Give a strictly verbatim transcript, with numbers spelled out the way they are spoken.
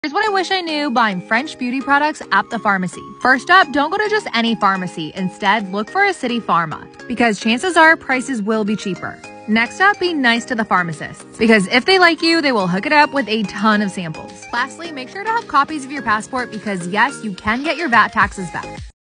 Here's what I wish I knew buying French beauty products at the pharmacy. First up, don't go to just any pharmacy. Instead, look for a City Pharma, because chances are prices will be cheaper. Next up, be nice to the pharmacists, because if they like you, they will hook it up with a ton of samples. Lastly, make sure to have copies of your passport because yes, you can get your V A T taxes back.